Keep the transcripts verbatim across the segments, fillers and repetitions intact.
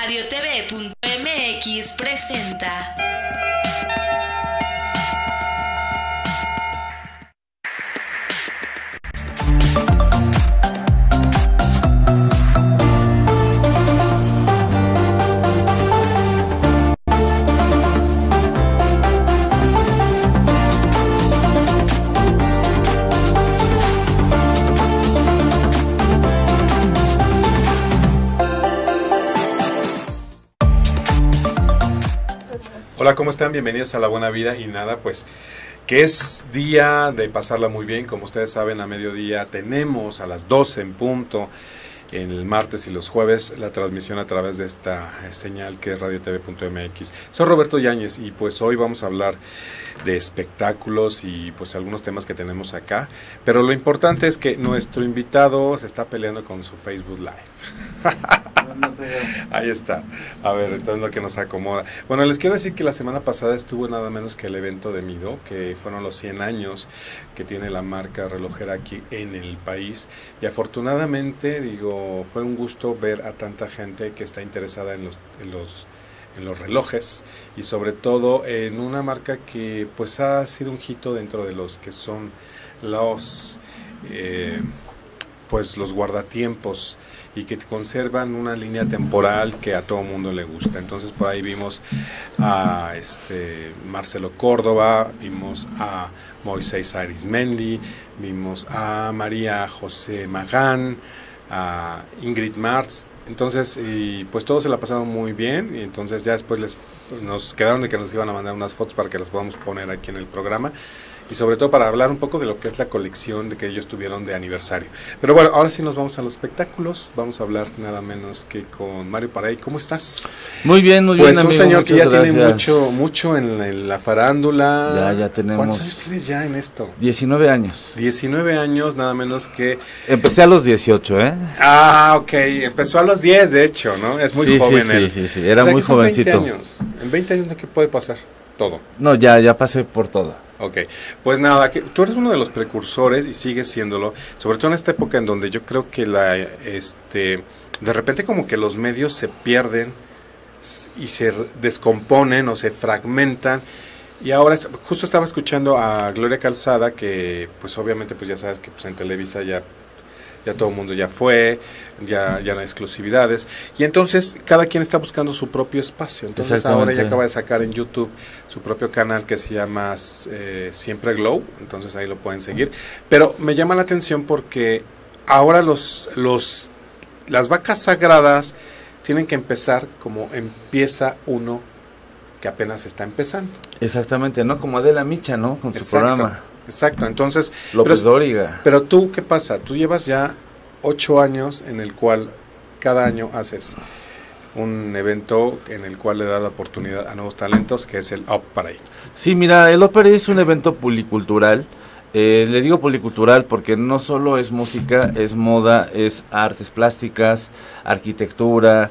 radio t v punto m x presenta. Hola, ¿cómo están? Bienvenidos a La Buena Vida. Y nada, pues, que es día de pasarla muy bien. Como ustedes saben, a mediodía tenemos a las doce en punto, el martes y los jueves, la transmisión a través de esta señal que es radio t v punto m x. Soy Roberto Yáñez y pues hoy vamos a hablar de espectáculos y pues algunos temas que tenemos acá. Pero lo importante es que nuestro invitado se está peleando con su Facebook Live. Ahí está. A ver, entonces lo que nos acomoda. Bueno, les quiero decir que la semana pasada estuvo nada menos que el evento de Mido, que fueron los cien años que tiene la marca relojera aquí en el país. Y afortunadamente, digo, fue un gusto ver a tanta gente que está interesada en los, en los, en los relojes y sobre todo en una marca que pues ha sido un hito dentro de los que son los, eh, pues los guardatiempos y que conservan una línea temporal que a todo mundo le gusta. Entonces por ahí vimos a este Marcelo Córdoba, vimos a Moisés Arismendi, vimos a María José Magán, a Ingrid Martz. Entonces, y pues todos se la pasaron muy bien y entonces ya después les nos quedaron de que nos iban a mandar unas fotos para que las podamos poner aquí en el programa. Y sobre todo para hablar un poco de lo que es la colección de que ellos tuvieron de aniversario. Pero bueno, ahora sí nos vamos a los espectáculos. Vamos a hablar nada menos que con Mario Paray. ¿Cómo estás? Muy bien, muy pues bien, un amigo, señor que ya gracias. tiene mucho mucho en la, en la farándula. Ya, ya tenemos. ¿Cuántos años tienes ya en esto? diecinueve años. diecinueve años, nada menos que... Empecé a los dieciocho, ¿eh? Ah, ok. Empezó a los diez, de hecho, ¿no? Es muy sí, joven sí, él. Sí, sí, sí. Era o sea, muy que son jovencito. veinte años. En veinte años, ¿qué puede pasar? Todo. No, ya, ya pasé por todo. Ok, pues nada, que tú eres uno de los precursores y sigues siéndolo, sobre todo en esta época en donde yo creo que la, este, de repente como que los medios se pierden y se descomponen o se fragmentan. Y ahora, justo estaba escuchando a Gloria Calzada, que pues obviamente pues ya sabes que pues en Televisa ya... ya todo el mundo ya fue, ya, ya no hay exclusividades, y entonces cada quien está buscando su propio espacio. Entonces ahora ella acaba de sacar en YouTube su propio canal que se llama eh, Siempre Glow, entonces ahí lo pueden seguir, pero me llama la atención porque ahora los, los las vacas sagradas tienen que empezar como empieza uno que apenas está empezando. Exactamente, ¿no? Como Adela Micha, ¿no? Con su Exacto. programa. Exacto, entonces... López pero, Dóriga. Pero tú, ¿qué pasa? Tú llevas ya ocho años en el cual cada año haces un evento en el cual le da la oportunidad a nuevos talentos, que es el Up Parade. Sí, mira, el Up es un evento policultural. Eh, le digo policultural porque no solo es música, es moda, es artes plásticas, arquitectura,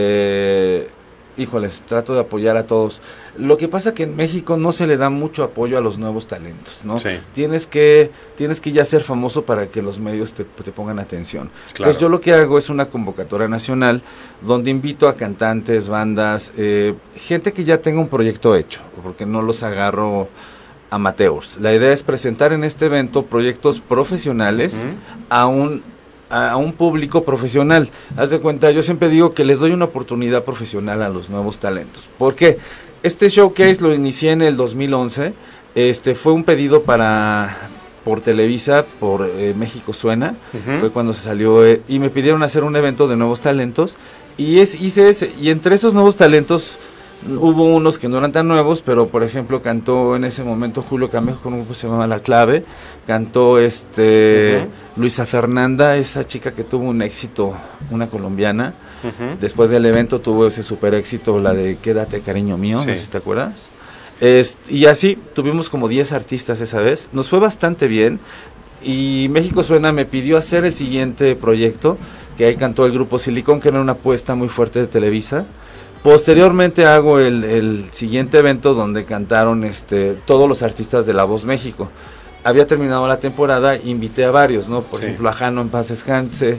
eh... híjoles, trato de apoyar a todos. Lo que pasa que en México no se le da mucho apoyo a los nuevos talentos, ¿no? Sí. Tienes que tienes que ya ser famoso para que los medios te, te pongan atención. Claro. Entonces yo lo que hago es una convocatoria nacional donde invito a cantantes, bandas, eh, gente que ya tenga un proyecto hecho, porque no los agarro amateurs. La idea es presentar en este evento proyectos profesionales uh-huh. a un a un público profesional. Haz de cuenta, yo siempre digo que les doy una oportunidad profesional a los nuevos talentos. ¿Por qué? Este showcase lo inicié en el dos mil once, este fue un pedido para por Televisa, por eh, México Suena, uh-huh. fue cuando se salió, eh, y me pidieron hacer un evento de nuevos talentos, y es hice ese, y entre esos nuevos talentos hubo unos que no eran tan nuevos, pero por ejemplo cantó en ese momento Julio Camejo con un grupo que se llama La Clave, cantó este uh-huh. Luisa Fernanda, esa chica que tuvo un éxito, una colombiana, uh-huh. después del evento tuvo ese super éxito, la de Quédate cariño mío, sí. no sé si te acuerdas, este, y así tuvimos como diez artistas esa vez, nos fue bastante bien, y México Suena me pidió hacer el siguiente proyecto, que ahí cantó el grupo Silicón, que era una apuesta muy fuerte de Televisa. Posteriormente hago el, el siguiente evento donde cantaron este todos los artistas de La Voz México. Había terminado la temporada, invité a varios, ¿no? Por sí. ejemplo, a Jano en paz descanse,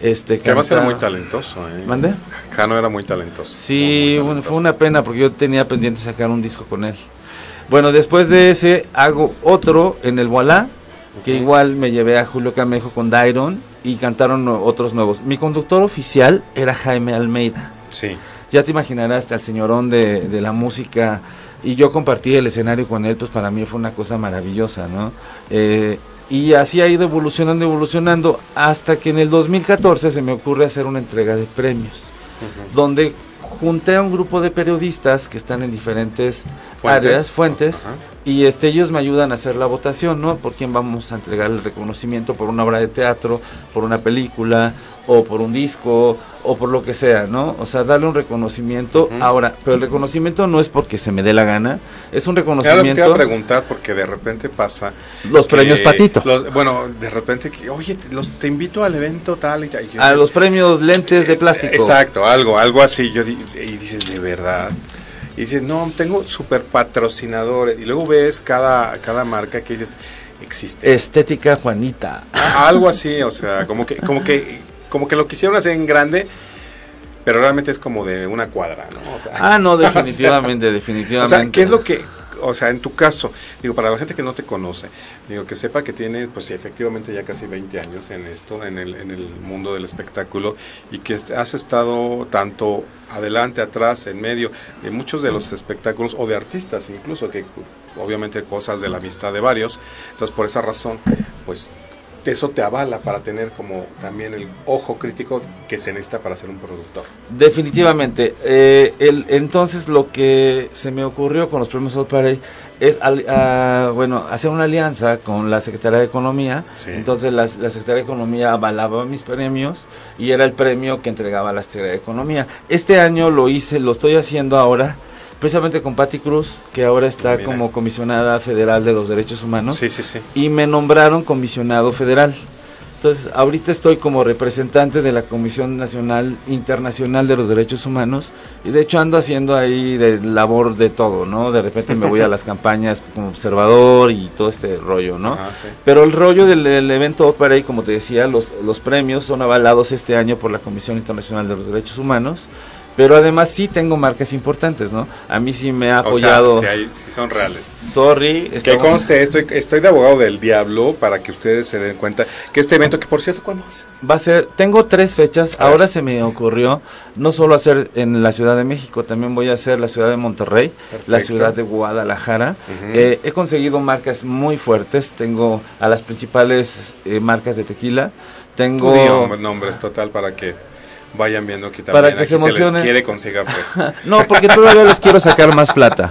Este, que además canta... era muy talentoso, ¿eh? ¿Mande? Jano era muy talentoso. Sí, muy, muy bueno, talentoso. fue una pena porque yo tenía pendiente sacar un disco con él. Bueno, después de ese hago otro en el Voilà, que Ujú. igual me llevé a Julio Camejo con Dairon y cantaron no- otros nuevos. Mi conductor oficial era Jaime Almeida. Sí. Ya te imaginarás, al señorón de, de la música, y yo compartí el escenario con él, pues para mí fue una cosa maravillosa, ¿no? Eh, y así ha ido evolucionando, evolucionando, hasta que en el dos mil catorce se me ocurre hacer una entrega de premios, Ujú. donde junté a un grupo de periodistas que están en diferentes Fuentes. áreas, fuentes, Ajá. y este ellos me ayudan a hacer la votación, ¿no? Por quién vamos a entregar el reconocimiento, por una obra de teatro, por una película, o por un disco, o por lo que sea, ¿no? O sea, darle un reconocimiento. Ujú. Ahora, pero el reconocimiento no es porque se me dé la gana, es un Era lo que te reconocimiento. iba a preguntar, porque de repente pasa... Los que premios Patito. los- bueno, de repente, que, oye, te, los, te invito al evento tal y tal. Y yo A dices, los premios lentes de plástico. Exacto, algo, algo así. Yo di- y dices, de verdad. Y dices, no, tengo super patrocinadores. Y luego ves cada, cada marca que dices, existe. Estética Juanita. Ah, algo así, o sea, como que, como que, como que lo quisieron hacer en grande, pero realmente es como de una cuadra, ¿no? O sea, Ah, no, o sea, definitivamente, definitivamente. O sea, ¿qué es lo que, o sea, en tu caso, digo, para la gente que no te conoce, digo, que sepa que tiene, pues sí, efectivamente ya casi veinte años en esto, en el, en el mundo del espectáculo, y que est- has estado tanto adelante, atrás, en medio, de muchos de los espectáculos, o de artistas incluso, que obviamente cosas de la amistad de varios, entonces por esa razón, pues eso te avala para tener como también el ojo crítico que se necesita para ser un productor. Definitivamente. Eh, el, entonces lo que se me ocurrió con los premios All Parade es al- a, bueno, hacer una alianza con la Secretaría de Economía. Sí. Entonces la, la Secretaría de Economía avalaba mis premios y era el premio que entregaba la Secretaría de Economía. Este año lo hice, lo estoy haciendo ahora precisamente con Patti Cruz, que ahora está Mira. como comisionada federal de los derechos humanos. Sí, sí, sí. Y me nombraron comisionado federal. Entonces, ahorita estoy como representante de la Comisión Nacional Internacional de los Derechos Humanos y de hecho ando haciendo ahí de labor de todo, ¿no? De repente me voy a las campañas como observador y todo este rollo, ¿no? Ajá, sí. Pero el rollo del, del evento Opera, y como te decía, los, los premios son avalados este año por la Comisión Internacional de los Derechos Humanos. Pero además sí tengo marcas importantes, ¿no? A mí sí me ha apoyado. O sea, sí, hay- sí son reales. Sorry. Que estamos- conste, estoy, estoy de abogado del diablo para que ustedes se den cuenta que este evento, que por cierto, ¿cuándo es? Va a ser, tengo tres fechas, A ver. ahora se me ocurrió no solo hacer en la Ciudad de México, también voy a hacer la ciudad de Monterrey, la Perfecto. ciudad de Guadalajara. Ujú. Eh, he conseguido marcas muy fuertes, tengo a las principales eh, marcas de tequila, Tú tengo... di nom- nombres total para que vayan viendo que Para también que aquí se se, les emocionen. quiere conseguir. Pues. No, porque todavía les quiero sacar más plata.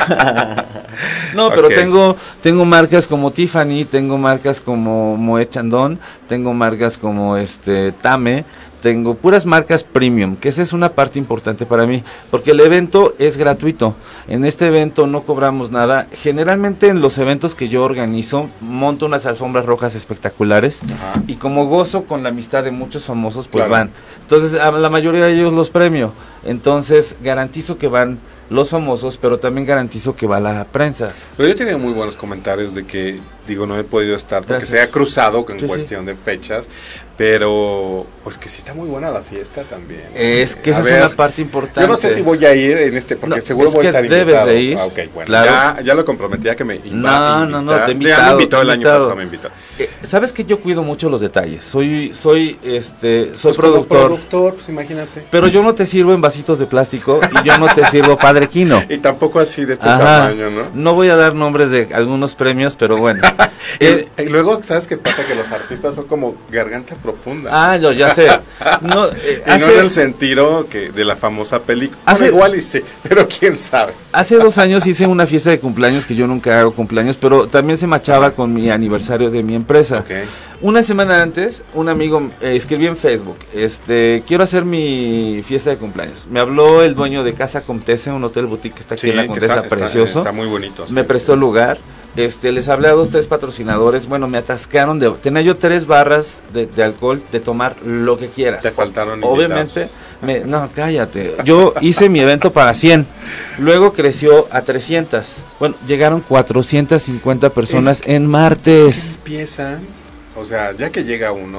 No, pero Ok. tengo tengo marcas como Tiffany, tengo marcas como Moet Chandon, tengo marcas como este Tame, tengo puras marcas premium, que esa es una parte importante para mí, porque el evento es gratuito. En este evento no cobramos nada. Generalmente en los eventos que yo organizo, monto unas alfombras rojas espectaculares Ajá. y como gozo con la amistad de muchos famosos, pues Claro. van. Entonces a la mayoría de ellos los premio. Entonces garantizo que van los famosos, pero también garantizo que va la prensa. Pero yo he tenido muy buenos comentarios de que, digo, no he podido estar porque Gracias. se ha cruzado en Sí, sí. cuestión de fechas, pero pues que sí está muy buena la fiesta también. Es que A esa es ver, una parte importante. Yo no sé si voy a ir en este, porque No, seguro es voy a que estar debes invitado. de ir, Ah, ok, bueno, claro. ya, ya lo comprometí, ya que me inva- No, no, no, invita- te he ya me invitado, invitó te he el año invitado. pasado, me invitó. Eh, Sabes que yo cuido mucho los detalles. Soy soy este soy Pues como productor, productor, pues imagínate. pero yo no te sirvo en vasitos de plástico y yo no te sirvo Padre Quino. Y tampoco así de este Ajá. tamaño, ¿no? No voy a dar nombres de algunos premios, pero bueno. Eh, y, y luego, ¿sabes qué pasa? Que los artistas son como garganta profunda. ah, yo ya sé. No, eh, y no hace- en el sentido que de la famosa película. Hace- Bueno, igual y sí, pero quién sabe. Hace dos años hice una fiesta de cumpleaños, que yo nunca hago cumpleaños, pero también se machaba con mi aniversario de mi empresa. Ok. Una semana antes, un amigo eh, escribió en Facebook, este, quiero hacer mi fiesta de cumpleaños. Me habló el dueño de Casa Comtese, un hotel boutique que está aquí Sí, en la que Condesa, está, está- precioso. está muy bonito. sí. Me prestó el lugar. Este, les hablé a dos, tres patrocinadores. Bueno, me atascaron de... Tenía yo tres barras de, de alcohol, de tomar lo que quieras. Te faltaron Obviamente, invitados. me, no, cállate. Yo hice mi evento para cien. Luego creció a trescientas. Bueno, llegaron cuatrocientas cincuenta personas Es- en Es que martes. empiezan, o sea, ya que llega uno,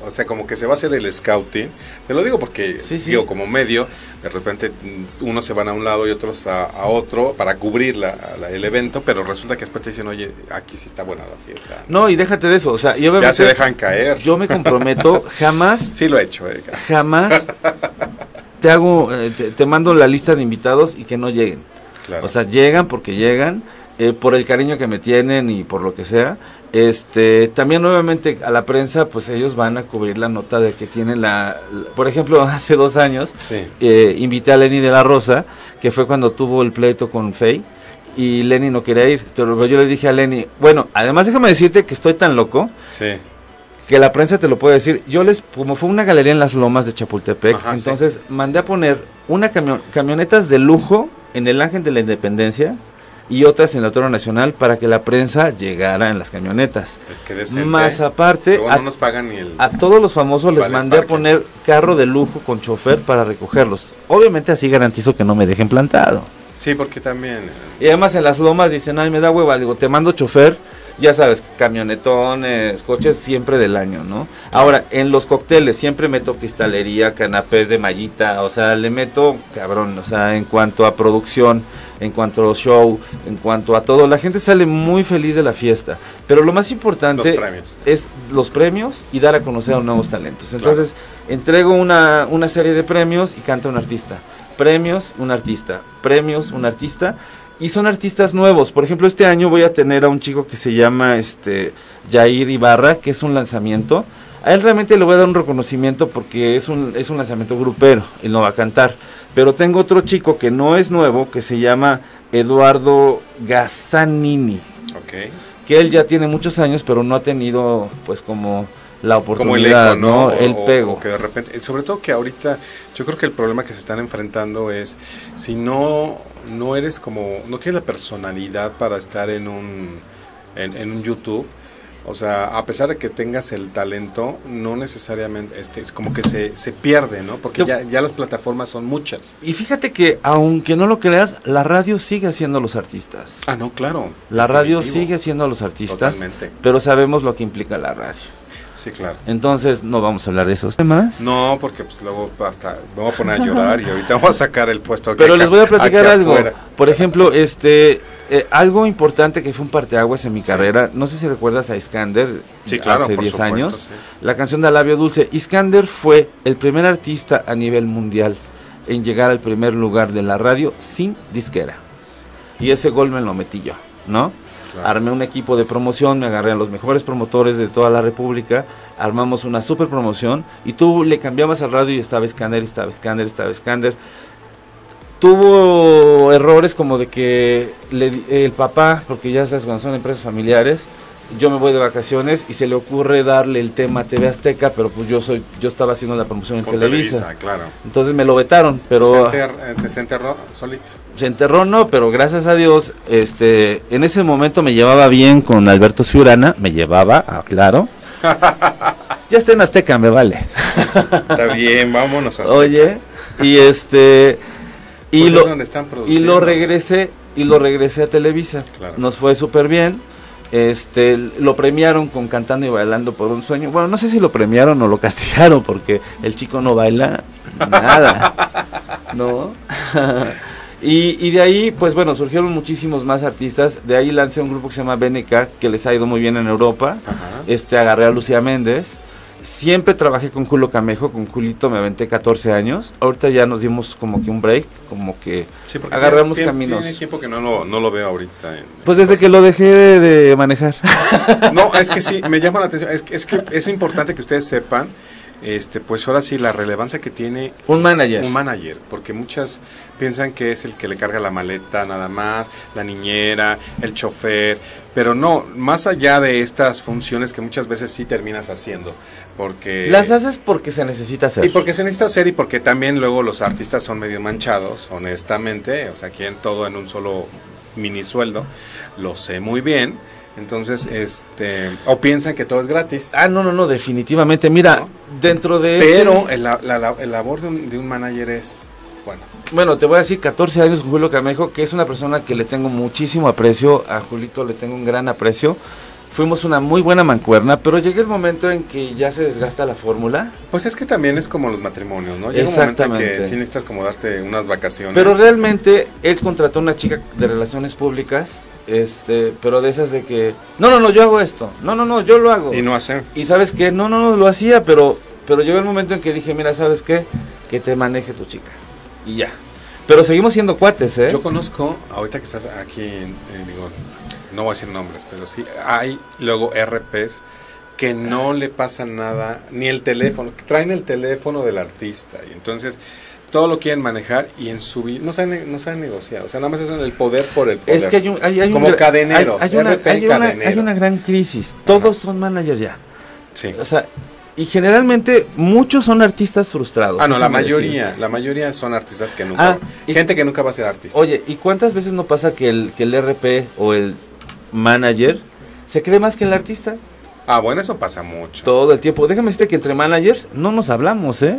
o sea, como que se va a hacer el scouting. Te lo digo porque, sí, sí. digo, como medio, de repente unos se van a un lado y otros a, a otro para cubrir la, la, el evento, pero resulta que después te dicen, oye, aquí sí está buena la fiesta. No, y déjate de eso, o sea, yo ya se dejan caer. Yo me comprometo, jamás. Sí lo he hecho, eh. Jamás te hago, eh, te, te mando la lista de invitados y que no lleguen. Claro. O sea, llegan porque llegan, eh, por el cariño que me tienen y por lo que sea. Este, también nuevamente a la prensa, pues ellos van a cubrir la nota de que tienen la, la por ejemplo, hace dos años, sí. eh, invité a Lenny de la Rosa, que fue cuando tuvo el pleito con Faye, y Lenny no quería ir, pero yo le dije a Lenny, bueno, además déjame decirte que estoy tan loco, sí. que la prensa te lo puede decir, yo les, como fue una galería en las lomas de Chapultepec, Ajá, entonces sí. mandé a poner una camión, camionetas de lujo en el Ángel de la Independencia, y otras en el Auditorio Nacional para que la prensa llegara en las camionetas. Es que decente. Más aparte, a, no nos pagan ni el, a todos los famosos les vale mandé parque. a poner carro de lujo con chofer para recogerlos. Obviamente así garantizo que no me dejen plantado. Sí, porque también... Y además en las lomas dicen, ay, me da hueva, digo, te mando chofer, ya sabes, camionetones, coches siempre del año, ¿no? Ahora, en los cócteles siempre meto cristalería, canapés de mallita, o sea, le meto, cabrón, o sea, en cuanto a producción, en cuanto a show, en cuanto a todo, la gente sale muy feliz de la fiesta, pero lo más importante los premios. es los premios y dar a conocer a nuevos talentos. Entonces, claro. entrego una, una serie de premios y canta un artista, premios, un artista, premios, un artista, y son artistas nuevos. Por ejemplo, este año voy a tener a un chico que se llama este Jair Ibarra, que es un lanzamiento. A él realmente le voy a dar un reconocimiento porque es un, es un lanzamiento grupero, él no va a cantar. Pero tengo otro chico que no es nuevo, que se llama Eduardo Gazzanini. Okay. Que él ya tiene muchos años, pero no ha tenido, pues, como la oportunidad, como el, eco, ¿no? ¿no? El o, pego. O que de repente, sobre todo que ahorita, yo creo que el problema que se están enfrentando es, si no, no eres como, no tienes la personalidad para estar en un, en, en un YouTube. O sea, a pesar de que tengas el talento, no necesariamente, este, es como que se, se pierde, ¿no? Porque ya, ya las plataformas son muchas. Y fíjate que, aunque no lo creas, la radio sigue haciendo a los artistas. Ah, no, claro. La radio sigue siendo a los artistas. Totalmente. Pero sabemos lo que implica la radio. Sí, claro. Entonces, no vamos a hablar de esos temas. No, porque pues luego hasta me voy a poner a llorar y ahorita vamos a sacar el puesto. Pero les voy a platicar algo. Afuera. Por ejemplo, este... Eh, algo importante que fue un parteaguas en mi sí. carrera, no sé si recuerdas a Iskander, sí, claro, hace diez años, sí. la canción de Labio Dulce. Iskander fue el primer artista a nivel mundial en llegar al primer lugar de la radio sin disquera. Y ese gol me lo metí yo, ¿no? Claro. Armé un equipo de promoción, me agarré a los mejores promotores de toda la república, armamos una super promoción y tú le cambiabas al radio y estaba Iskander, estaba Iskander, estaba Iskander. Tuvo errores como de que le, el papá, porque ya sabes, cuando son empresas familiares, yo me voy de vacaciones y se le ocurre darle el tema a T V Azteca, pero pues yo soy yo estaba haciendo la promoción en Televisa. Televisa, claro. Entonces me lo vetaron, pero... Se, enter, se enterró solito. Se enterró, no, pero gracias a Dios, este, en ese momento me llevaba bien con Alberto Ciurana, me llevaba, ah, claro. Ya está en Azteca, me vale. Está bien, vámonos a Azteca. Oye, y este... Y, pues lo, es donde están y lo regresé y lo regresé a Televisa. Claro. Nos fue súper bien. Este, lo premiaron con Cantando y Bailando por un Sueño. Bueno, no sé si lo premiaron o lo castigaron porque el chico no baila nada, ¿no? y, y de ahí, pues bueno, surgieron muchísimos más artistas. De ahí lancé un grupo que se llama B N K, que les ha ido muy bien en Europa. Ajá. Este, agarré a Lucía Méndez. Siempre trabajé con Julio Camejo, con Julito me aventé catorce años. Ahorita ya nos dimos como que un break, como que sí, agarramos tiene, caminos. Tiene tiempo que no lo, no lo veo ahorita. En, pues desde que lo dejé de, de manejar. No, es que sí, me llama la atención. Es, es que es importante que ustedes sepan, este, pues ahora sí, la relevancia que tiene un manager. Un manager, porque muchas piensan que es el que le carga la maleta nada más, la niñera, el chofer, pero no, más allá de estas funciones que muchas veces sí terminas haciendo, porque... Las haces porque se necesita hacer. Y porque se necesita hacer y porque también luego los artistas son medio manchados, honestamente, o sea, quieren todo en un solo mini sueldo, lo sé muy bien. Entonces, este, o piensan que todo es gratis. Ah, no, no, no, definitivamente. Mira, ¿no? Dentro de... Pero este... el, la, la, el labor de un, de un manager es, bueno. Bueno, te voy a decir, catorce años con Julio Camejo, que es una persona que le tengo muchísimo aprecio. A Julito le tengo un gran aprecio. fuimos una muy buena mancuerna, pero llega el momento en que ya se desgasta la fórmula. Pues es que también es como los matrimonios, ¿no? Llega un momento en que sí necesitas como darte unas vacaciones. Pero realmente él contrató a una chica de relaciones públicas, este, pero de esas de que, no, no, no, yo hago esto, no, no, no, yo lo hago. Y no hacer. Y ¿sabes qué? No, no, no, lo hacía, pero, pero llegó el momento en que dije, mira, ¿sabes qué? Que te maneje tu chica. Y ya. Pero seguimos siendo cuates, ¿eh? Yo conozco, ahorita que estás aquí, eh, digo, no voy a decir nombres, pero sí, hay luego R Ps que no le pasa nada, ni el teléfono, que traen el teléfono del artista, y entonces todo lo quieren manejar y en su vida, no saben, no saben negociar, o sea, nada más es el poder por el poder. Es que hay un, hay, hay como un, cadeneros, hay, hay, una, hay, una, cadenero. hay una gran crisis, todos Ajá. son managers ya. Sí. O sea, y generalmente muchos son artistas frustrados. Ah, no, la mayoría, decir. la mayoría son artistas que nunca, Ah, y, gente que nunca va a ser artista. Oye, ¿y cuántas veces no pasa que el, que el R P o el manager se cree más que el artista? Ah, bueno, eso pasa mucho. Todo el tiempo. Déjame decirte que entre managers no nos hablamos, ¿eh?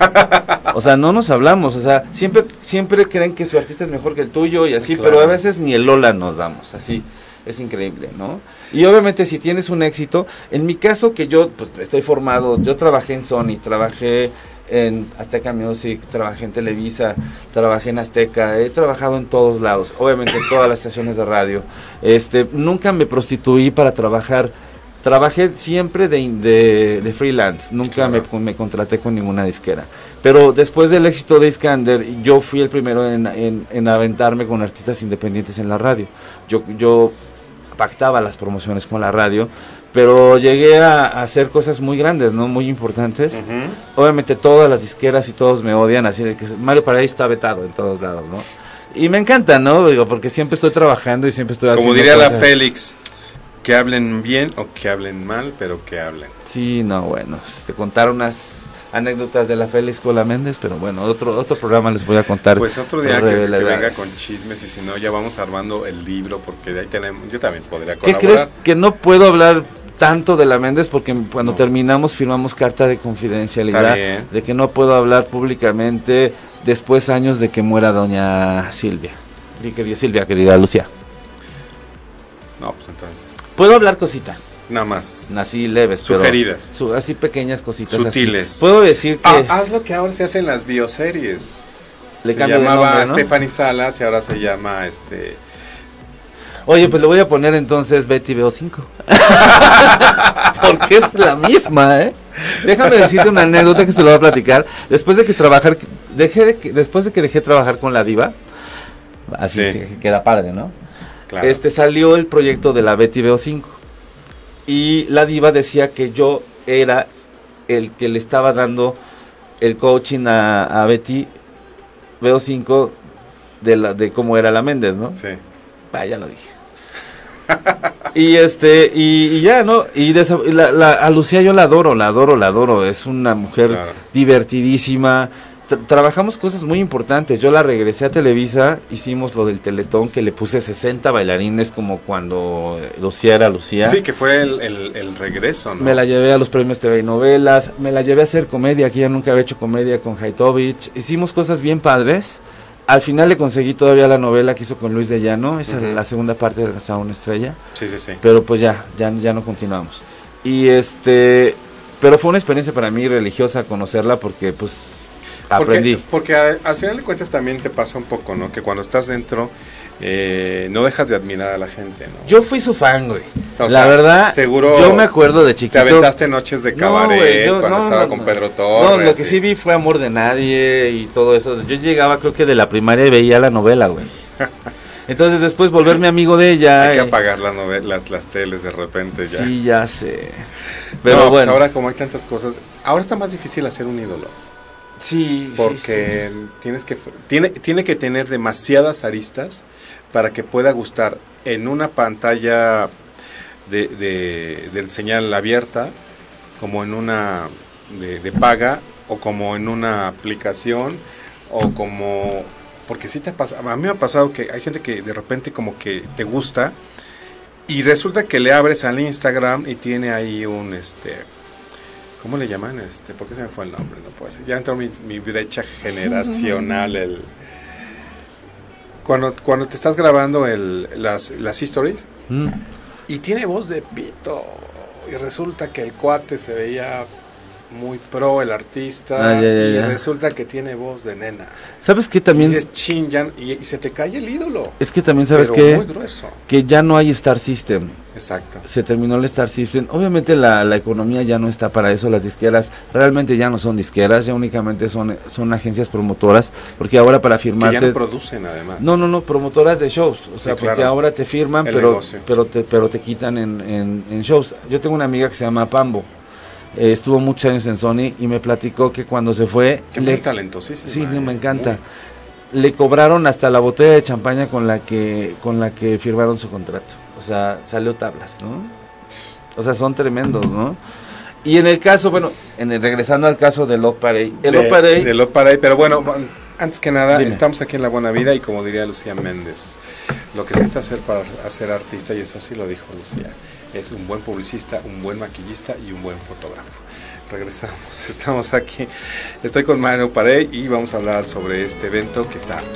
O sea, no nos hablamos. O sea, siempre siempre creen que su artista es mejor que el tuyo y así, Claro. pero a veces ni el Lola nos damos, así. Es increíble, ¿no? Y obviamente si tienes un éxito, en mi caso que yo pues estoy formado, yo trabajé en Sony, trabajé en Azteca Music, trabajé en Televisa, trabajé en Azteca, he trabajado en todos lados, obviamente en todas las estaciones de radio. Este, nunca me prostituí para trabajar. Trabajé siempre de, de, de freelance, nunca Claro. me, me contraté con ninguna disquera. Pero después del éxito de Iskander, yo fui el primero en, en, en aventarme con artistas independientes en la radio. Yo, yo pactaba las promociones con la radio, pero llegué a, a hacer cosas muy grandes, ¿no? Muy importantes. Uh-huh. Obviamente todas las disqueras y todos me odian, así de que Mario Paradis está vetado en todos lados, ¿no? Y me encanta, ¿no? Digo, porque siempre estoy trabajando y siempre estoy haciendo Como diría cosas. la Félix, que hablen bien o que hablen mal, pero que hablen. Sí, no, bueno, te contar unas anécdotas de la Félix Cola Méndez, pero bueno, otro otro programa les voy a contar. Pues otro día que, que venga realidades. con chismes, y si no ya vamos armando el libro, porque de ahí tenemos, yo también podría ¿Qué colaborar. crees? Que no puedo hablar tanto de la Méndez porque cuando no. terminamos firmamos carta de confidencialidad, de que no puedo hablar públicamente después años de que muera doña Silvia. Querida Silvia, querida Lucía. No, pues entonces... Puedo hablar cositas. Nada más. Así leves, sugeridas. Pero, su, así pequeñas cositas. Sutiles. Así. Puedo decir que... Ah, haz lo que ahora se hace en las bioseries. Le se cambia llamaba de nombre, ¿no? Stephanie Salas y ahora se llama este... Oye, pues le voy a poner entonces Betty Veo cinco. Porque es la misma, ¿eh? Déjame decirte una anécdota que se lo voy a platicar. Después de que trabajar, dejé de que, después de que dejé trabajar con la diva, así sí. que, que era padre, ¿no? Claro. Este salió el proyecto de la Betty Veo cinco. Y la diva decía que yo era el que le estaba dando el coaching a, a Betty Veo cinco de la de cómo era la Méndez, ¿no? Sí. Ah, ya lo dije. y este y, y ya no y de esa, la, la, a Lucía yo la adoro, la adoro, la adoro. Es una mujer claro. divertidísima. Tra trabajamos cosas muy importantes. Yo la regresé a Televisa, hicimos lo del Teletón, que le puse sesenta bailarines como cuando Lucía era Lucía. Sí, que fue el, el, el regreso, ¿no? Me la llevé a los premios T V y novelas, me la llevé a hacer comedia, que ya nunca había hecho comedia con Haitovich. Hicimos cosas bien padres. Al final le conseguí todavía la novela que hizo con Luis de Llano, esa uh-huh. es la segunda parte de Casado una estrella. Sí, sí, sí. Pero pues ya, ya, ya no continuamos. Y este, pero fue una experiencia para mí religiosa conocerla porque pues aprendí. Porque, porque a, al final de cuentas también te pasa un poco, ¿no? Que cuando estás dentro eh, no dejas de admirar a la gente, ¿no? Yo fui su fan, güey. O la sea, verdad, seguro yo me acuerdo de chiquito. Te aventaste noches de cabaret no, wey, yo, cuando no, estaba no, con Pedro Torres. No, lo que sí vi fue Amor de Nadie y todo eso. Yo llegaba creo que de la primaria y veía la novela, güey. Entonces después volverme amigo de ella. Hay que eh, apagar la novela, las, las teles de repente ya. Sí, ya sé. Pero no, bueno. Pues ahora como hay tantas cosas, ahora está más difícil hacer un ídolo. Sí, porque sí, sí. tienes que tiene tiene que tener demasiadas aristas para que pueda gustar en una pantalla de, de del señal abierta, como en una de, de paga, o como en una aplicación, o como porque sí te pasa, a mí me ha pasado que hay gente que de repente como que te gusta y resulta que le abres al Instagram y tiene ahí un este ¿cómo le llaman? Este, ¿por qué se me fue el nombre? No puede ser. Ya entró mi, mi brecha generacional. El cuando cuando te estás grabando el las las stories, mm. Y tiene voz de pito. Y resulta que el cuate se veía muy pro, el artista, ah, ya, ya, y ya. resulta que tiene voz de nena. ¿Sabes qué también? Y dices, chin, ya- y, y se te cae el ídolo. Es que también sabes pero que, muy grueso. que ya no hay Star System. Exacto. Se terminó el Star System. Obviamente la, la economía ya no está para eso. Las disqueras realmente ya no son disqueras, ya únicamente son, son agencias promotoras. Porque ahora para Que firmarte... ya no producen además. No, no, no, promotoras de shows. O sea, Sí, porque claro. ahora te firman, El pero, negocio. pero, te, pero te quitan en, en, en shows. Yo tengo una amiga que se llama Pambo. Eh, estuvo muchos años en Sony y me platicó que cuando se fue... Que le- es talentosísimo. Sí, no, me encanta. Le cobraron hasta la botella de champaña con la que con la que firmaron su contrato. O sea, salió tablas, ¿no? O sea, son tremendos, ¿no? Y en el caso, bueno, en el, regresando al caso de Love Parade. El Love Parade... De Love Parade, pero bueno, antes que nada, Dime. estamos aquí en La Buena Vida y como diría Lucía Méndez, lo que se necesita hacer para hacer artista, y eso sí lo dijo Lucía, es un buen publicista, un buen maquillista y un buen fotógrafo. Regresamos, estamos aquí, estoy con Manu Parey y vamos a hablar sobre este evento que está...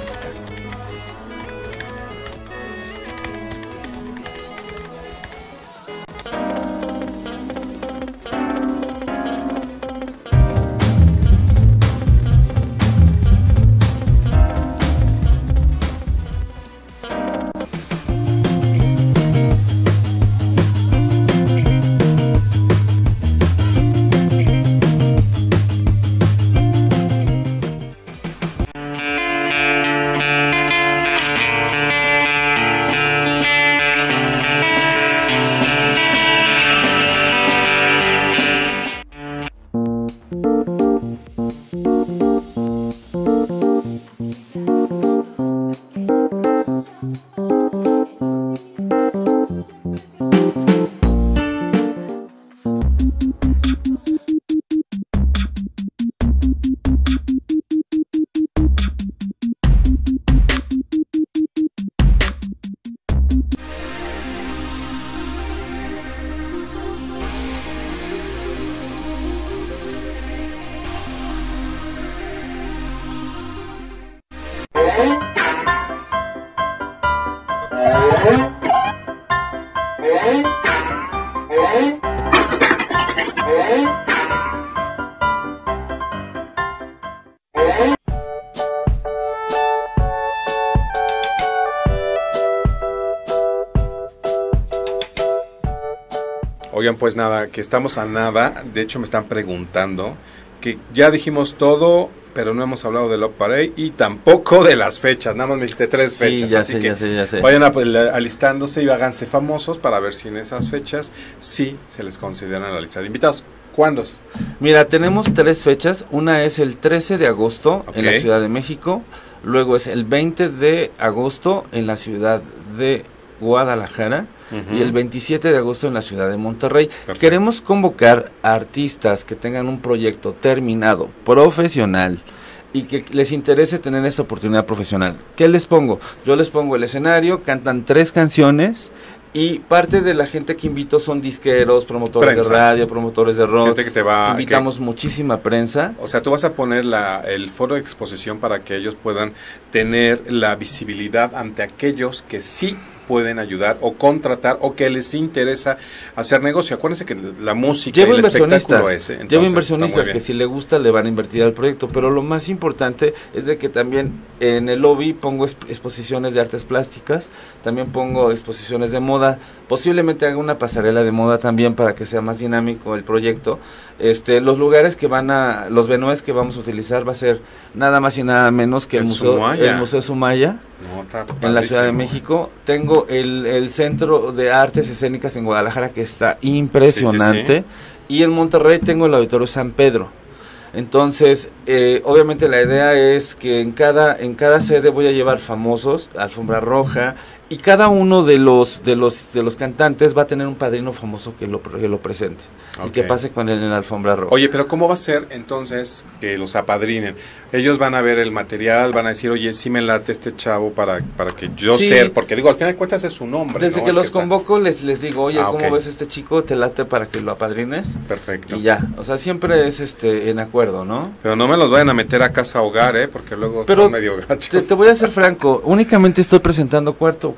Oigan, pues nada, que estamos a nada, de hecho me están preguntando que ya dijimos todo, pero no hemos hablado de Love Parade y tampoco de las fechas, nada más me dijiste tres fechas, sí, ya así sé, que ya sé, ya sé. vayan a- alistándose y háganse famosos para ver si en esas fechas sí se les consideran en la lista de invitados. ¿Cuándo? Mira, tenemos tres fechas. Una es el trece de agosto en la Ok. Ciudad de México. Luego es el veinte de agosto en la ciudad de Guadalajara. Ujú. Y el veintisiete de agosto en la ciudad de Monterrey. Perfecto. Queremos convocar a artistas que tengan un proyecto terminado, profesional, y que les interese tener esta oportunidad profesional. ¿Qué les pongo? Yo les pongo el escenario, cantan tres canciones, y parte de la gente que invito son disqueros, promotores Prensa. de radio, promotores de rock. Gente que te va... Invitamos muchísima prensa. O sea, tú vas a poner la, el foro de exposición para que ellos puedan tener la visibilidad ante aquellos que sí pueden ayudar o contratar o que les interesa hacer negocio. Acuérdense que la música Llevo y el espectáculo inversionistas, es. ¿eh? llevo Entonces, inversionistas está muy que bien. si le gusta le van a invertir al proyecto, pero lo más importante es de que también en el lobby pongo exp- exposiciones de artes plásticas, también pongo exposiciones de moda, posiblemente haga una pasarela de moda también para que sea más dinámico el proyecto. Este, los lugares que van a, los venues que vamos a utilizar va a ser nada más y nada menos que el El museo, Sumaya. el Museo Sumaya. No, está En la Ciudad de padrísimo. México. Tengo el, el Centro de Artes Escénicas en Guadalajara, que está impresionante. Sí, Y en Monterrey tengo el Auditorio San Pedro. Entonces, eh, obviamente la idea es que en cada, en cada sede voy a llevar famosos, alfombra roja, y cada uno de los, de los, de los cantantes va a tener un padrino famoso que lo, que lo presente. Y Ok. que pase con él en la alfombra roja. Oye, pero ¿cómo va a ser entonces que los apadrinen? Ellos van a ver el material, van a decir, oye, sí me late este chavo para, para que yo Sí. ser, porque digo, al final de cuentas es su nombre. Desde ¿no? que El los está- convoco les, les digo, oye, Ah, ¿cómo ok. ves este chico? ¿Te late para que lo apadrines? Perfecto. Y ya, o sea, siempre es este en acuerdo, ¿no? Pero no me los vayan a meter a casa hogar, ¿eh? Porque luego Pero son medio Te, gachos. te voy a ser franco, únicamente estoy presentando cuarto,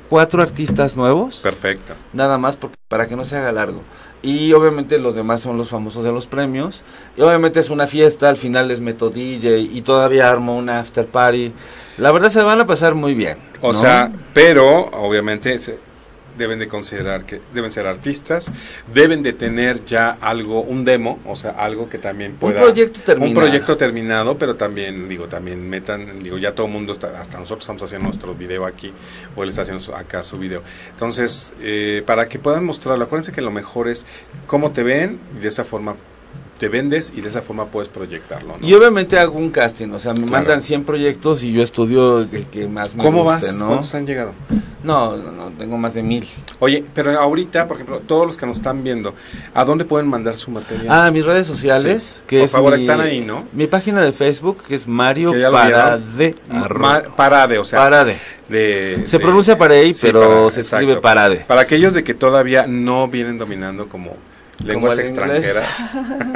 cuatro artistas nuevos. Perfecto. Nada más porque, para que no se haga largo. Y obviamente los demás son los famosos de los premios. Y obviamente es una fiesta, al final les meto D J y todavía armo una after party. La verdad se van a pasar muy bien. O ¿no? sea, pero obviamente se, deben de considerar que deben ser artistas, deben de tener ya algo, un demo, o sea, algo que también pueda... Un proyecto terminado. Un proyecto terminado, pero también, digo, también metan, digo, ya todo el mundo está, hasta nosotros estamos haciendo nuestro video aquí, o él está haciendo acá su video. Entonces, eh, para que puedan mostrarlo, acuérdense que lo mejor es cómo te ven, y de esa forma te vendes y de esa forma puedes proyectarlo, ¿no? Y obviamente hago un casting, o sea, me Claro. mandan cien proyectos y yo estudio el que más me ¿Cómo guste, vas? ¿no? ¿Cuántos han llegado? No, no, no, tengo más de mil. Oye, pero ahorita, por ejemplo, todos los que nos están viendo, ¿a dónde pueden mandar su material? Ah, mis redes sociales, Sí. que Por es favor, mi, están ahí, ¿no? Mi página de Facebook, que es Mario Que ya lo Parade. Ma- Parade, o sea, Parade. de, Se de- pronuncia Parade, sí, pero Parade, se exacto. escribe Parade. Para aquellos de que todavía no vienen dominando como lenguas el inglés. extranjeras.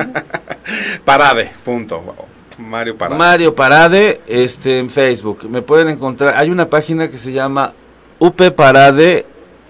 Parade, punto. Mario Parade. Mario Parade, este, en Facebook. Me pueden encontrar, hay una página que se llama U P Parade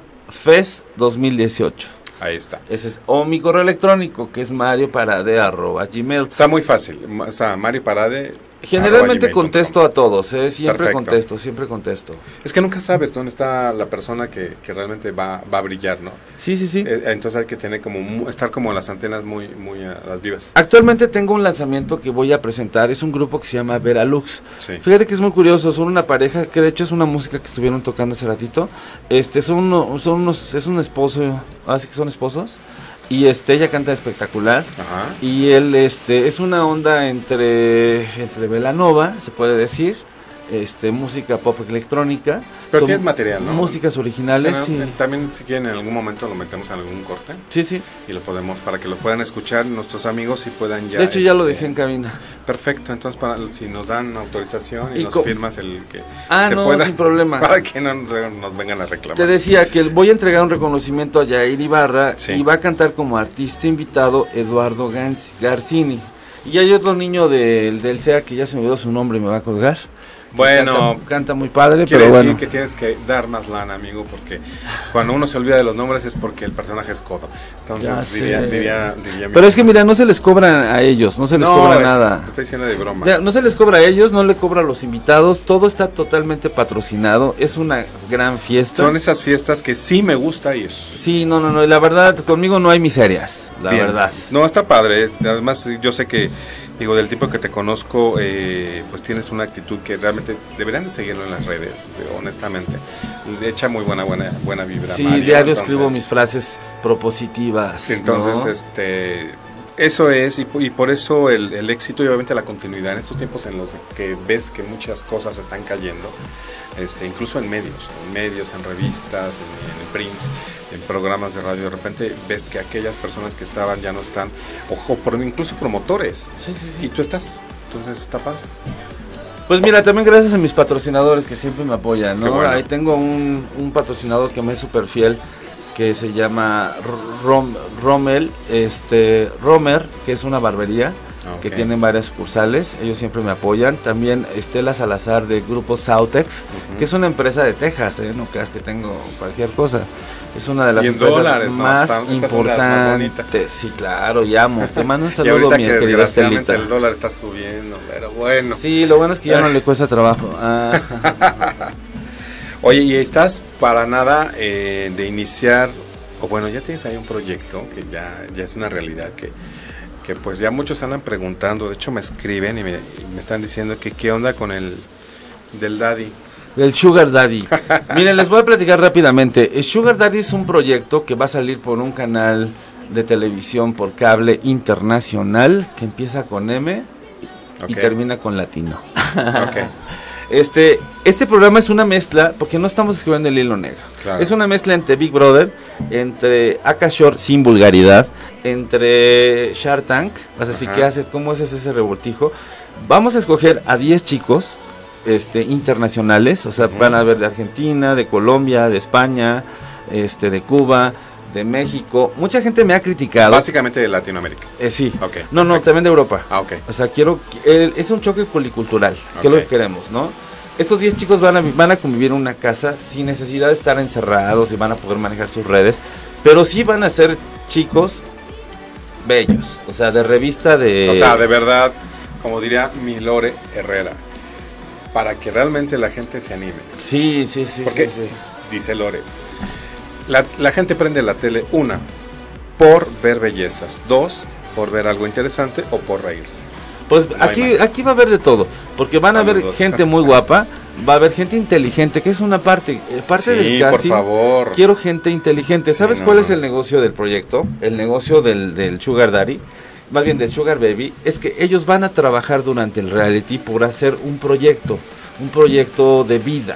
Fest dos mil dieciocho. Ahí está. Ese es, o mi correo electrónico, que es marioparade arroba gmail. Está muy fácil. O sea, Mario Parade. Generalmente arroba gmail contesto punto a todos, ¿eh? Siempre Perfecto. contesto, siempre contesto. com. Es que nunca sabes dónde está la persona que, que realmente va, va a brillar, ¿no? Sí, sí, sí. Eh, Entonces hay que tener como, mu- estar como las antenas muy, muy a las vivas. Actualmente tengo un lanzamiento que voy a presentar, es un grupo que se llama Veralux. Sí. Fíjate que es muy curioso, son una pareja que de hecho es una música que estuvieron tocando hace ratito. Este, son, uno- son unos, es un esposo, así que son esposos. Y este, ella canta espectacular. Ajá. Y él, este, es una onda entre, entre Belanova, se puede decir, este, música pop electrónica. Pero Son tienes material, ¿no? Músicas originales, O sea, sí. eh, También si quieren en algún momento lo metemos en algún corte Sí, sí. y lo podemos para que lo puedan escuchar nuestros amigos y puedan ya. De hecho ya lo este, dejé en cabina. Perfecto, entonces para si nos dan autorización y, Y nos co- firmas el que Ah, se no, pueda, sin problema. para que no nos nos vengan a reclamar. Te decía que voy a entregar un reconocimiento a Yair Ibarra Sí. y va a cantar como artista invitado Eduardo Gans- Garcini. Y hay otro niño del, del C E A que ya se me olvidó su nombre y me va a colgar. Bueno, Canta, canta muy padre, quiere pero decir bueno. que tienes que dar más lana, amigo, porque cuando uno se olvida de los nombres es porque el personaje es codo. Entonces Ya diría, sé. diría, diría mi Pero es que mamá. mira, no se les cobra a ellos, no se les no, cobra es- nada. Te estoy diciendo de broma. Ya, no se les cobra a ellos, no le cobra a los invitados, todo está totalmente patrocinado, es una gran fiesta. Son esas fiestas que sí me gusta ir. Sí, no, no, no, y la verdad, conmigo no hay miserias, la Bien. verdad. No, está padre. es- Además, yo sé que, digo, del tipo que te conozco, eh, pues tienes una actitud que realmente deberían de seguirlo en las redes, de- honestamente. Echa muy buena, buena, buena vibra. Sí, Mario, diario entonces- escribo mis frases propositivas. Entonces, ¿no? este, eso es, y, po- y por eso el, el éxito y obviamente la continuidad en estos tiempos en los que ves que muchas cosas están cayendo, este, incluso en medios, en medios, en revistas, en, en prints, en programas de radio, de repente ves que aquellas personas que estaban ya no están, o, o por, incluso promotores, Sí, sí, sí. y tú estás, entonces está padre. Pues mira, también gracias a mis patrocinadores que siempre me apoyan, Qué ¿no? bueno. Ahí tengo un, un patrocinador que me es súper fiel, que se llama Rom, Rommel, este, Romer, que es una barbería, Ok. que tienen varias sucursales, ellos siempre me apoyan. También Estela Salazar de Grupo Sautex, Ujú. que es una empresa de Texas, ¿eh? No creas que tengo cualquier cosa. Es una de las Y en empresas dólares, ¿no? más Están- esas son las más bonitas. importantes. Sí, claro, y amo. Te mando un Y saludo, ahorita mi que querida desgraciadamente Estelita. el dólar está subiendo, pero bueno. Sí, lo bueno es que ya no le cuesta trabajo. Ah. Oye, y estás para nada eh, de iniciar, o bueno, ya tienes ahí un proyecto que ya, ya es una realidad, que, que pues ya muchos andan preguntando, de hecho me escriben y me, y me están diciendo que qué onda con el del Daddy. Del Sugar Daddy. Miren, les voy a platicar rápidamente. El Sugar Daddy es un proyecto que va a salir por un canal de televisión por cable internacional que empieza con M y Ok. termina con latino. Ok, Este, este programa es una mezcla, porque no estamos escribiendo el hilo negro. claro. Es una mezcla entre Big Brother, entre Akashore sin vulgaridad, entre Shark Tank. O sea, si Ajá. ¿qué haces? ¿Cómo haces ese revoltijo? Vamos a escoger a diez chicos este, internacionales, o sea, Ujú. van a ver de Argentina, de Colombia, de España, este, de Cuba, de México. Mucha gente me ha criticado. Básicamente de Latinoamérica. Eh, sí. Ok. No, no, perfecto. también de Europa. Ah, ok. O sea, quiero, que- el- es un choque policultural, que es Ok. lo que queremos, ¿no? estos diez chicos van a, van a convivir en una casa sin necesidad de estar encerrados y van a poder manejar sus redes, pero sí van a ser chicos bellos, o sea, de revista de... O sea, de verdad, como diría mi Lore Herrera, para que realmente la gente se anime. Sí, sí, sí. Porque, sí, sí. dice Lore, la, la gente prende la tele, una, por ver bellezas, dos, por ver algo interesante o por reírse. Pues no aquí, aquí va a haber de todo, porque van Saludos. a haber gente muy guapa, va a haber gente inteligente, que es una parte, eh, parte Sí, del casting. por favor. Quiero gente inteligente. Sí, ¿Sabes no, cuál no. es el negocio del proyecto? El negocio del, del Sugar Daddy, más bien del Sugar Baby, es que ellos van a trabajar durante el reality por hacer un proyecto, un proyecto de vida.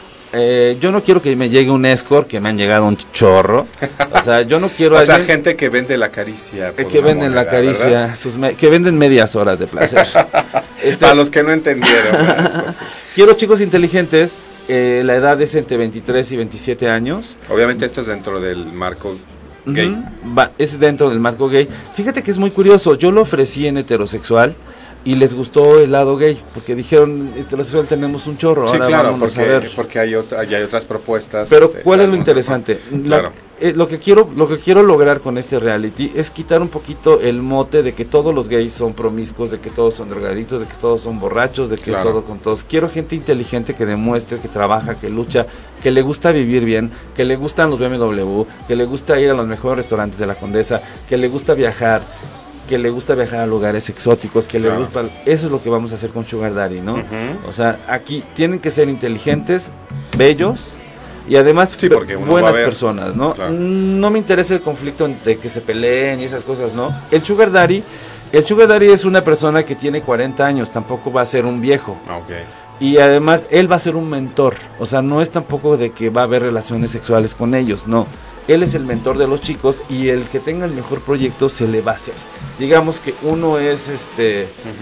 Eh, yo no quiero que me llegue un escort, que me han llegado un chorro. O sea, yo no quiero... O sea, alguien gente que vende la caricia. eh, por que una venden la moneda, caricia, ¿verdad? sus me- que venden medias horas de placer. Este, Para los que no entendieron. ¿verdad? Entonces, quiero chicos inteligentes, eh, la edad es entre veintitrés y veintisiete años. obviamente esto es dentro del marco gay. Ujú, va, es dentro del marco gay. Fíjate que es muy curioso, yo lo ofrecí en heterosexual y les gustó el lado gay, porque dijeron, heterosexual tenemos un chorro, Sí, ahora claro, vámonos a porque, ver. porque hay, otra, ya hay otras propuestas. Pero este, ¿cuál es lo algunos- interesante? La- Claro. eh, lo que quiero, lo que quiero lograr con este reality es quitar un poquito el mote de que todos los gays son promiscuos, de que todos son drogaditos, de que todos son borrachos, de que Claro. es todo con todos. Quiero gente inteligente que demuestre, que trabaja, que lucha, que le gusta vivir bien, que le gustan los B M W, que le gusta ir a los mejores restaurantes de la Condesa, que le gusta viajar, que le gusta viajar a lugares exóticos, que Claro. le gusta... Eso es lo que vamos a hacer con Sugar Daddy, ¿no? Ujú. O sea, aquí tienen que ser inteligentes, bellos y además Sí, porque uno va buenas a ver. personas, ¿no? Claro. No me interesa el conflicto de que se peleen y esas cosas, ¿no? El Sugar Daddy, el Sugar Daddy es una persona que tiene cuarenta años, tampoco va a ser un viejo. Ah, ok. Y además él va a ser un mentor, o sea, no es tampoco de que va a haber relaciones sexuales con ellos, no. Él es el mentor de los chicos y el que tenga el mejor proyecto se le va a hacer. Digamos que uno es este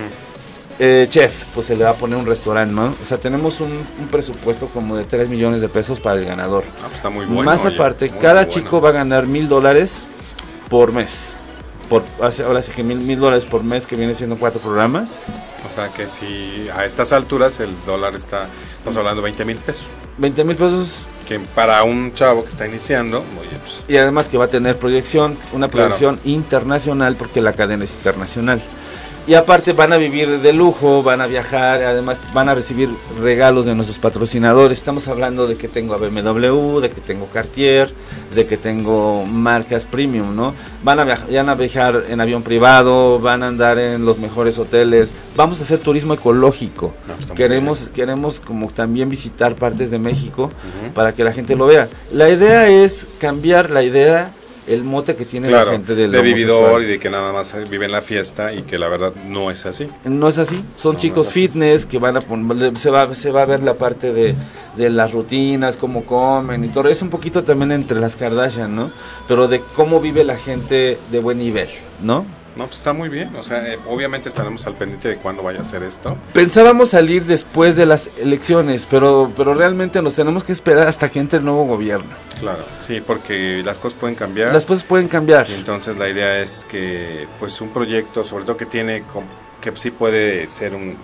Ujú. eh, chef, pues se le va a poner un restaurante, ¿no? O sea, tenemos un, un presupuesto como de tres millones de pesos para el ganador. Ah, pues está muy bueno. Más oye, aparte, muy, cada muy chico bueno. va a ganar mil dólares por mes. Por, hace- ahora sí que mil, mil dólares por mes, que viene siendo cuatro programas. O sea que si a estas alturas el dólar está, estamos hablando de veinte mil pesos. veinte mil pesos. Que para un chavo que está iniciando, oye, pues Y además que va a tener proyección, una Claro. proyección internacional, porque la cadena es internacional. Y aparte van a vivir de lujo, van a viajar, además van a recibir regalos de nuestros patrocinadores. Estamos hablando de que tengo a B M W, de que tengo Cartier, de que tengo marcas premium, ¿no? Van a viajar, van a viajar en avión privado, van a andar en los mejores hoteles. Vamos a hacer turismo ecológico. no, está muy Queremos, queremos como también visitar partes de México bien. Ujú. para que la gente lo vea. La idea es cambiar la idea, el mote que tiene Claro, la gente del de vividor homosexual. y de que nada más vive en la fiesta y que la verdad no es así. No es así, son No, chicos no es así. fitness que van a poner, se va, se va a ver la parte de, de las rutinas, cómo comen y todo. Es un poquito también entre las Kardashian, ¿no? Pero de cómo vive la gente de buen nivel, ¿no? No, pues está muy bien. O sea, eh, obviamente estaremos al pendiente de cuándo vaya a ser esto. Pensábamos salir después de las elecciones, pero, pero realmente nos tenemos que esperar hasta que entre el nuevo gobierno. Claro, sí, porque las cosas pueden cambiar. Las cosas pueden cambiar. Y entonces la idea es que, pues, un proyecto, sobre todo que tiene, com- que sí puede ser un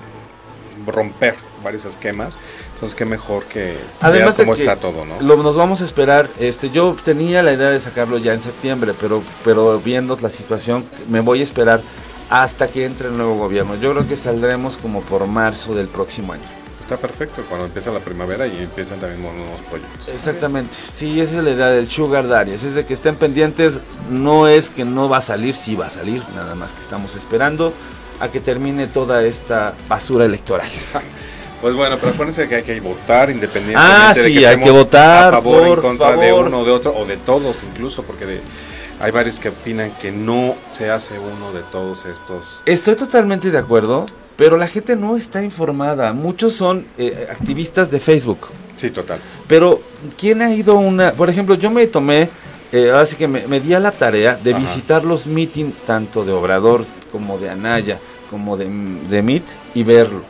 romper varios esquemas. Entonces, qué mejor que Además veas de cómo que está todo, ¿no? Lo, nos vamos a esperar, este, yo tenía la idea de sacarlo ya en septiembre, pero, pero viendo la situación, me voy a esperar hasta que entre el nuevo gobierno. Yo creo que saldremos como por marzo del próximo año. Está perfecto cuando empieza la primavera y empiezan también nuevos proyectos. Exactamente, sí, esa es la idea del Sugar Daddy, es de que estén pendientes, no es que no va a salir, sí va a salir, nada más que estamos esperando a que termine toda esta basura electoral. Pues bueno, pero acuérdense que hay que votar independientemente Ah, de sí, que hay estemos que votar, a favor o en por contra de favor. uno o de otro, o de todos incluso, porque de- hay varios que opinan que no se hace uno de todos estos. Estoy totalmente de acuerdo, pero la gente no está informada, muchos son eh, activistas de Facebook. Sí, total. Pero, ¿quién ha ido a una...? Por ejemplo, yo me tomé, eh, ahora sí que me, me di a la tarea de Ajá. visitar los meetings, tanto de Obrador, como de Anaya, como de, de M I T, y verlo,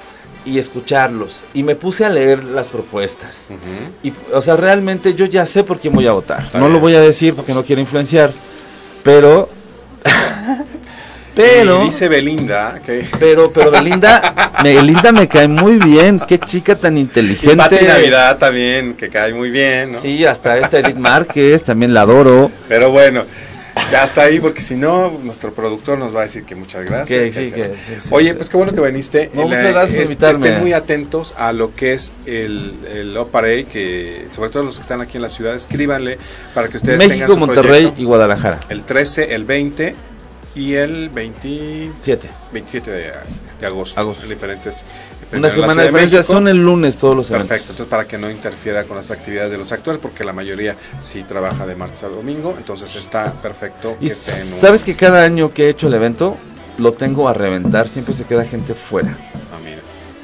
y escucharlos, y me puse a leer las propuestas. Ujú. Y, o sea, realmente yo ya sé por quién voy a votar. Está No lo bien. voy a decir porque no quiero influenciar, pero... Pero, y dice Belinda que... pero, pero Belinda, me, Belinda me cae muy bien, qué chica tan inteligente. Y Pati Navidad también, que cae muy bien, ¿no? Sí, hasta esta Edith Márquez, también la adoro. Pero bueno, ya está ahí, porque si no, nuestro productor nos va a decir que muchas gracias. Que, que sí, que, sí, sí, Oye, sí. pues qué bueno que viniste. No, El, muchas gracias por es- invitarme. Estén muy atentos a lo que es el, el Love Parade, que sobre todo los que están aquí en la ciudad, escríbanle para que ustedes tengan México, su Monterrey proyecto. y Guadalajara. El trece, el veinte y el veinte, Siete. veintisiete de, de agosto. Agosto. En diferentes. Una primero en la semana Ciudad de diferencia, México. son el lunes todos los eventos. Perfecto, entonces para que no interfiera con las actividades de los actores, porque la mayoría sí trabaja de martes a domingo, entonces está perfecto Y que esté en un... sabes que cada año que he hecho el evento, lo tengo a reventar, siempre se queda gente fuera. Ah, mira,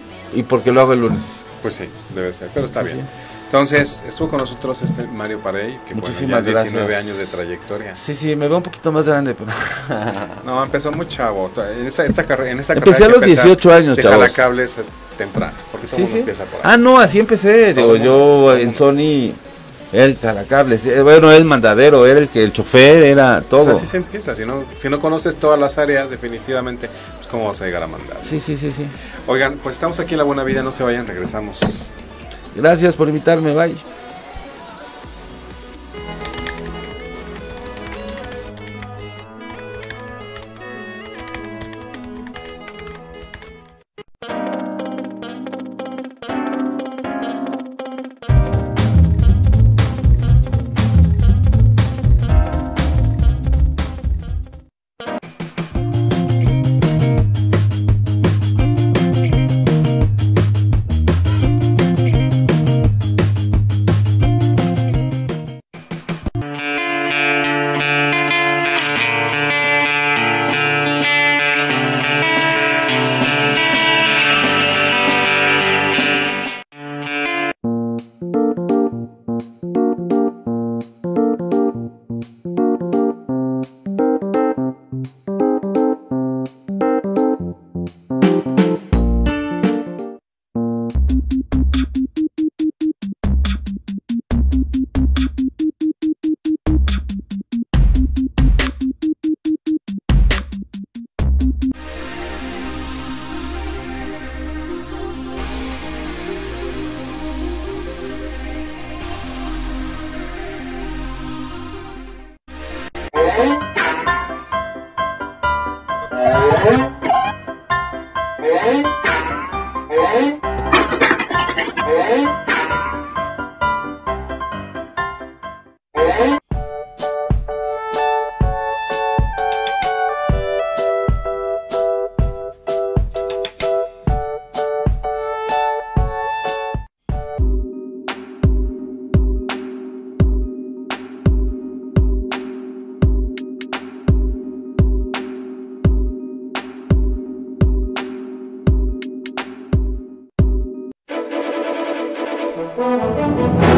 Y porque lo hago el lunes. pues sí, debe ser, pero está Sí, bien. sí. Entonces, estuvo con nosotros este Mario Parey, que Muchísimas bueno, ya diecinueve gracias. años de trayectoria. Sí, sí, me veo un poquito más grande, pero... No, empezó muy chavo, en esa, esta carrera, en esa Empecé carrera a hay los que empezar dieciocho años, de chavos. jalacables eh, temprano, porque todo Sí, el mundo sí. empieza por ahí. Ah, no, así empecé. Digo, Todo el mundo, todo yo el en mundo. Sony, el calacables. eh, Bueno, el mandadero, era el que el chofer, era todo. O sea, así se empieza, si no, si no conoces todas las áreas, definitivamente, pues cómo vas a llegar a mandar. Sí, sí, sí, sí. Oigan, pues estamos aquí en La Buena Vida, no se vayan, regresamos. Gracias por invitarme, bye. Thank you.